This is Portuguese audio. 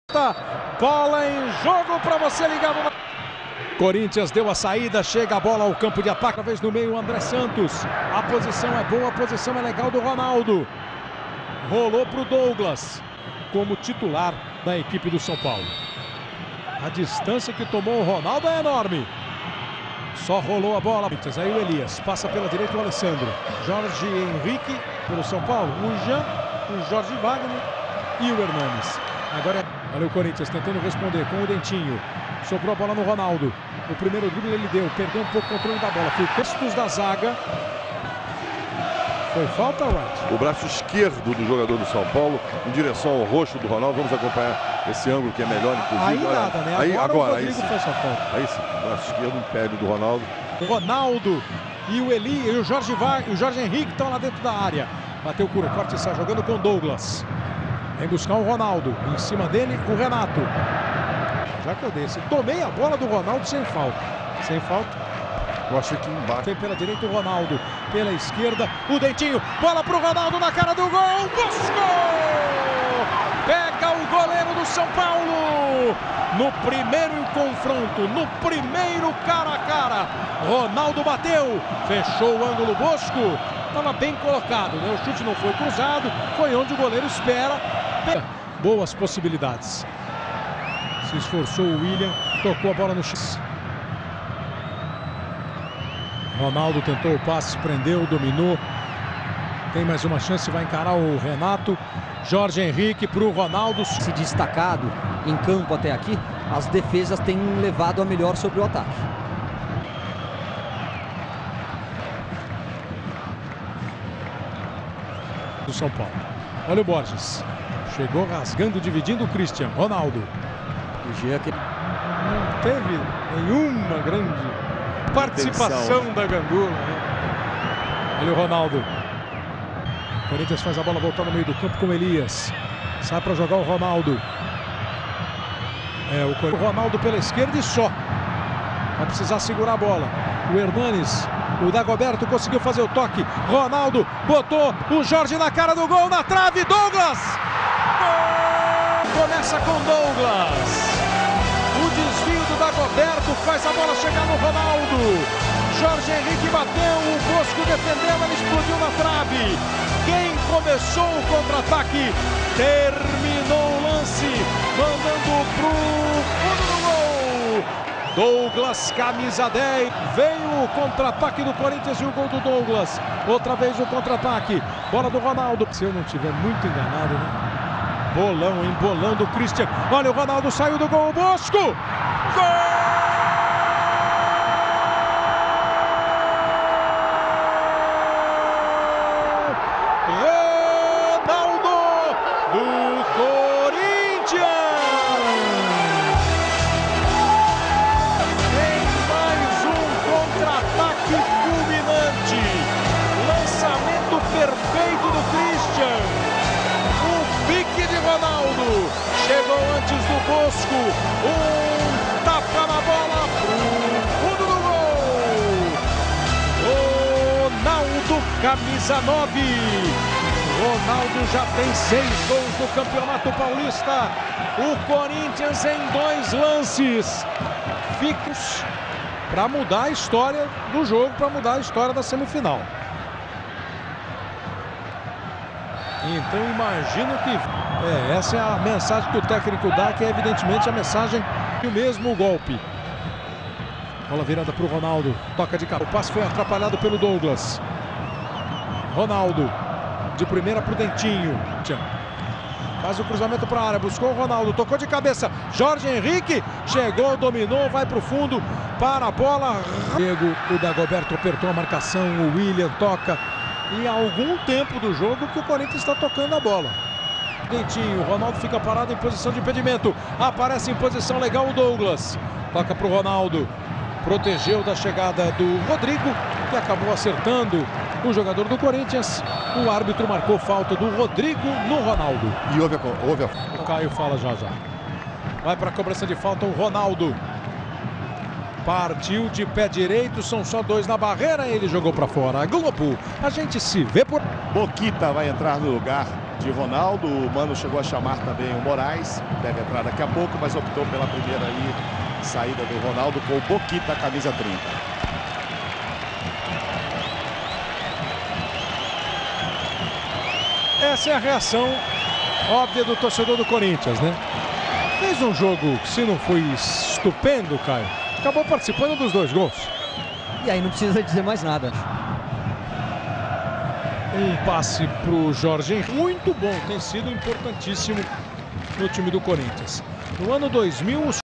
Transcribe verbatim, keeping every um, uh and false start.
Bola em jogo para você ligar no... Corinthians deu a saída, chega a bola ao campo de ataque, outra vez no meio o André Santos. A posição é boa, a posição é legal do Ronaldo. Rolou para o Douglas, como titular da equipe do São Paulo. A distância que tomou o Ronaldo é enorme. Só rolou a bola. Aí o Elias, passa pela direita o Alessandro. Jorge Henrique pelo São Paulo. O Jean, o Jorge Wagner e o Hernanes. Agora, olha o Corinthians tentando responder com o Dentinho. Sobrou a bola no Ronaldo. O primeiro drible ele deu, perdeu um pouco o controle da bola. Foi o textos da zaga. Foi falta, Wright? O braço esquerdo do jogador do São Paulo em direção ao rosto do Ronaldo. Vamos acompanhar esse ângulo que é melhor, inclusive. Aí olha, nada, né? Aí, agora, agora o Rodrigo aí fez a falta. Aí sim, o braço esquerdo impede do Ronaldo. O Ronaldo e o Eli e o Jorge Wagner, o Jorge Henrique estão lá dentro da área. Bateu o curo, corte e sai jogando com o Douglas. Vem buscar o Ronaldo. Em cima dele, o Renato. Já que eu desse, tomei a bola do Ronaldo sem falta. Sem falta. Eu achei que embaixo. Tem pela direita o Ronaldo. Pela esquerda, o Dentinho. Bola pro Ronaldo na cara do gol. Buscou! Pega o goleiro do São Paulo. No primeiro confronto, no primeiro cara a cara. Ronaldo bateu. Fechou o ângulo Bosco. Estava bem colocado, né? O chute não foi cruzado. Foi onde o goleiro espera. Boas possibilidades. Se esforçou o William. Tocou a bola no X. Ronaldo tentou o passe, prendeu, dominou. Tem mais uma chance, vai encarar o Renato. Jorge Henrique para o Ronaldo. Se destacado em campo até aqui, as defesas têm levado a melhor sobre o ataque. Do São Paulo. Olha o Borges. Chegou rasgando, dividindo o Christian. Ronaldo. O Jean que... Não teve nenhuma grande participação da Gandula, né? Olha o Ronaldo. O Corinthians faz a bola voltar no meio do campo com o Elias. Sai para jogar o Ronaldo. É, o Ronaldo pela esquerda e só. Vai precisar segurar a bola. O Hernanes, o Dagoberto conseguiu fazer o toque. Ronaldo botou o Jorge na cara do gol, na trave. Douglas! Gol! Começa com Douglas. O desvio do Dagoberto faz a bola chegar no Ronaldo. Jorge Henrique bateu, o Bosco defendeu, ele explodiu na trave. Quem começou o contra-ataque terminou o lance, mandando pro fundo do gol. Douglas, camisa dez. Veio o contra-ataque do Corinthians e o gol do Douglas. Outra vez o contra-ataque. Bola do Ronaldo. Se eu não estiver muito enganado, né? Bolão, embolando o Christian. Olha, o Ronaldo saiu do gol. O Bosco! Gol! Do Corinthians! Em mais um contra-ataque fulminante. Lançamento perfeito do Christian. O pique de Ronaldo. Chegou antes do Bosco. Um tapa na bola pro fundo do gol. Ronaldo, camisa nove. Ronaldo já tem seis gols no Campeonato Paulista. O Corinthians em dois lances. Ficos para mudar a história do jogo, para mudar a história da semifinal. Então imagino que é, essa é a mensagem que o técnico dá, que é evidentemente a mensagem do mesmo golpe. Bola virada para o Ronaldo. Toca de cara. O passe foi atrapalhado pelo Douglas. Ronaldo. De primeira para o Dentinho. Faz o cruzamento para a área. Buscou o Ronaldo. Tocou de cabeça. Jorge Henrique. Chegou, dominou. Vai para o fundo. Para a bola. Diego, o Dagoberto apertou a marcação. O William toca. E há algum tempo do jogo que o Corinthians está tocando a bola. Dentinho. O Ronaldo fica parado em posição de impedimento. Aparece em posição legal o Douglas. Toca para o Ronaldo. Protegeu da chegada do Rodrigo, que acabou acertando o jogador do Corinthians. O árbitro marcou falta do Rodrigo no Ronaldo. E houve a... Houve a... O Caio fala já já. Vai para a cobrança de falta o Ronaldo. Partiu de pé direito, são só dois na barreira, ele jogou para fora. Globo, a gente se vê por... Boquita vai entrar no lugar de Ronaldo. O Mano chegou a chamar também o Moraes, deve entrar daqui a pouco, mas optou pela primeira aí, saída do Ronaldo com o Boquita, camisa trinta. Essa é a reação óbvia do torcedor do Corinthians, né? Fez um jogo que, se não foi estupendo, Caio, acabou participando dos dois gols. E aí não precisa dizer mais nada. Um passe para o Jorge Henrique, muito bom, tem sido importantíssimo no time do Corinthians. No ano dois mil,